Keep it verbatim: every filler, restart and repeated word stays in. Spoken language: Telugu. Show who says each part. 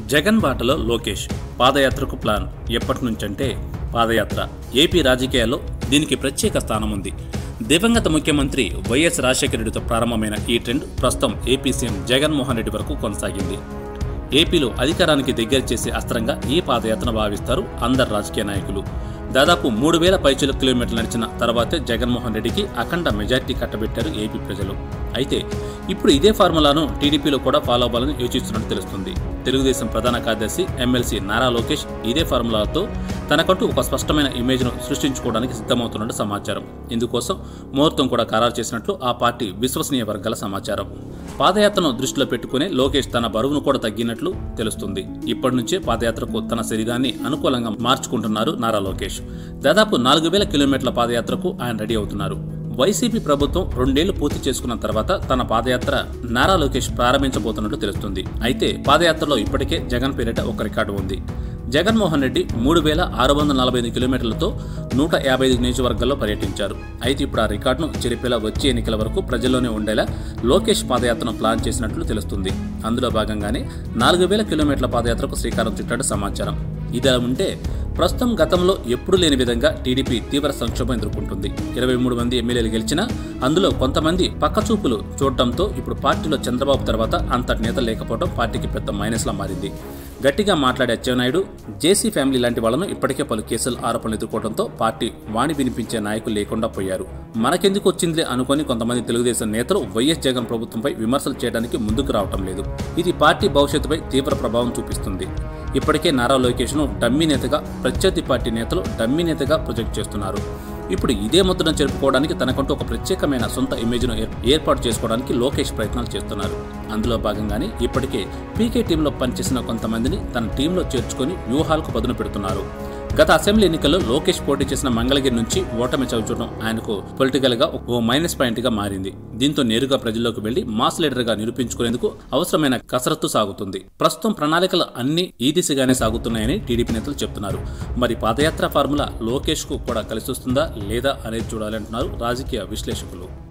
Speaker 1: జగన్ బాటలో లోకేష్ పాదయాత్రకు ప్లాన్ ఎప్పటి నుంచంటే పాదయాత్ర ఏపీ రాజకీయాల్లో దీనికి ప్రత్యేక స్థానం ఉంది. దివంగత ముఖ్యమంత్రి వైఎస్ రాజశేఖర రెడ్డితో ప్రారంభమైన ఈ ట్రెండ్ ప్రస్తుతం ఏపీ సీఎం జగన్మోహన్ రెడ్డి వరకు కొనసాగింది. ఏపీలో అధికారానికి దగ్గర చేసే అస్త్రంగా ఈ పాదయాత్రను భావిస్తారు అందరు రాజకీయ నాయకులు. దాదాపు మూడు వేల పైచిల కిలోమీటర్లు నడిచిన తర్వాతే జగన్మోహన్ రెడ్డికి అఖండ మెజార్టీ కట్టబెట్టారు ఏపీ ప్రజలు. అయితే ఇప్పుడు ఇదే ఫార్ములాను టీడీపీలో కూడా ఫాలో అవ్వాలని యోచిస్తున్నట్టు తెలుస్తుంది. తెలుగుదేశం ప్రధాన కార్యదర్శి ఎమ్మెల్సీ నారా లోకేష్ ఇదే ఫార్ములాతో తనకంటూ ఒక స్పష్టమైన ఇమేజ్ను సృష్టించుకోవడానికి సిద్ధమవుతున్నట్టు సమాచారం. ఇందుకోసం ముహూర్తం కూడా ఖరారు చేసినట్లు ఆ పార్టీ విశ్వసనీయ వర్గాల సమాచారం. పాదయాత్రను దృష్టిలో పెట్టుకునే లోకేష్ తన బరువును కూడా తగ్గినట్లు తెలుస్తుంది. ఇప్పటి నుంచే పాదయాత్రకు తన శరీరాన్ని అనుకూలంగా మార్చుకుంటున్నారు నారా లోకేష్. దాదాపు నాలుగు వేల కిలోమీటర్ల పాదయాత్రకు ఆయన రెడీ అవుతున్నారు. వైసీపీ ప్రభుత్వం రెండేళ్లు పూర్తి చేసుకున్న తర్వాత తన పాదయాత్ర నారా లోకేష్ ప్రారంభించబోతున్నట్టు తెలుస్తుంది. అయితే పాదయాత్రలో ఇప్పటికే జగన్ పేరిట ఒక రికార్డు ఉంది. జగన్మోహన్ రెడ్డి మూడు వేల ఆరు వందల నలభై ఐదు కిలోమీటర్లతో నూట యాభై ఐదు నియోజకవర్గాల్లో పర్యటించారు. అయితే ఇప్పుడు ఆ రికార్డును చెరిపేలా వచ్చే ఎన్నికల వరకు ప్రజల్లోనే ఉండేలా లోకేష్ పాదయాత్రను ప్లాన్ చేసినట్లు తెలుస్తుంది. అందులో భాగంగానే నాలుగు వేల కిలోమీటర్ల పాదయాత్రకు శ్రీకారం చుట్టాడు సమాచారం. ఇదిలా ఉంటే ప్రస్తుతం గతంలో ఎప్పుడూ లేని విధంగా టీడీపీ తీవ్ర సంక్షోభం ఎదుర్కొంటుంది. ఇరవై మూడు మంది ఎమ్మెల్యేలు గెలిచినా అందులో కొంతమంది పక్కచూపులు చూడటంతో ఇప్పుడు పార్టీలో చంద్రబాబు తర్వాత అంతటి నేత లేకపోవడం పార్టీకి పెద్ద మైనస్లా మారింది. గట్టిగా మాట్లాడే అచ్చెన్నాయుడు, జేసీ ఫ్యామిలీ లాంటి వాళ్లను ఇప్పటికే పలు కేసులు ఆరోపణలు ఎదుర్కోవడంతో పార్టీ వాణి వినిపించే నాయకులు లేకుండా పోయారు. మనకెందుకు వచ్చిందిలే అనుకుని కొంతమంది తెలుగుదేశం నేతలు వైఎస్ జగన్ ప్రభుత్వంపై విమర్శలు చేయడానికి ముందుకు రావటం లేదు. ఇది పార్టీ భవిష్యత్తుపై తీవ్ర ప్రభావం చూపిస్తుంది. ఇప్పటికే నారా లోకేష్ను డమ్మీ నేతగా, ప్రత్యర్థి పార్టీ నేతలు డమ్మీ నేతగా ప్రొజెక్ట్ చేస్తున్నారు. ఇప్పుడు ఇదే ముద్రను జరుపుకోవడానికి తనకంటూ ఒక ప్రత్యేకమైన సొంత ఇమేజ్ను ఏర్పాటు చేసుకోవడానికి లోకేష్ ప్రయత్నాలు చేస్తున్నారు. అందులో భాగంగానే ఇప్పటికే పీకే టీంలో పనిచేసిన కొంతమందిని తన టీంలో చేర్చుకొని వ్యూహాలకు పదును పెడుతున్నారు. గత అసెంబ్లీ ఎన్నికల్లో లోకేష్ పోటీ చేసిన మంగళగిరి నుంచి ఓటమి చవిచూడడం ఆయనకు పొలిటికల్ గా ఓ మైనస్ పాయింట్ గా మారింది. దీంతో నేరుగా ప్రజల్లోకి వెళ్లి మాస్ లీడర్ గా నిరూపించుకునేందుకు అవసరమైన కసరత్తు సాగుతుంది. ప్రస్తుతం ప్రణాళికలు అన్ని ఈ దిశగానే సాగుతున్నాయని టీడీపీ నేతలు చెప్తున్నారు. మరి పాదయాత్ర ఫార్ములా లోకేష్ కు కూడా కలిసి వస్తుందా లేదా అనేది చూడాలంటున్నారు రాజకీయ విశ్లేషకులు.